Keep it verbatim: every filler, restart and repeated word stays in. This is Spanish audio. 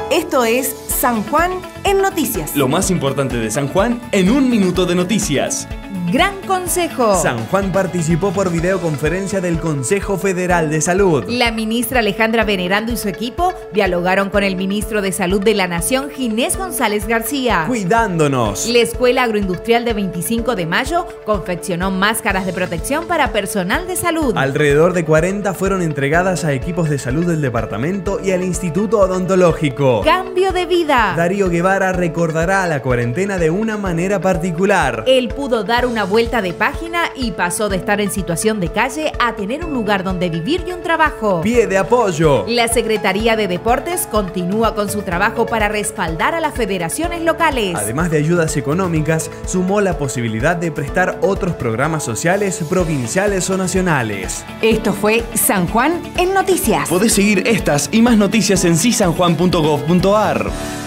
Esto es San Juan en Noticias. Lo más importante de San Juan en un minuto de noticias. Gran Consejo. San Juan participó por videoconferencia del Consejo Federal de Salud. La ministra Alejandra Venerando y su equipo dialogaron con el ministro de Salud de la Nación, Ginés González García. Cuidándonos. La Escuela Agroindustrial de veinticinco de mayo confeccionó máscaras de protección para personal de salud. Alrededor de cuarenta fueron entregadas a equipos de salud del departamento y al Instituto Odontológico. Cambio de vida. Darío Guevara recordará la cuarentena de una manera particular. Él pudo dar una vuelta de página y pasó de estar en situación de calle a tener un lugar donde vivir y un trabajo. Pie de apoyo. La Secretaría de Deportes continúa con su trabajo para respaldar a las federaciones locales. Además de ayudas económicas, sumó la posibilidad de prestar otros programas sociales provinciales o nacionales. Esto fue San Juan en Noticias. Podés seguir estas y más noticias en si san juan punto gov punto ar.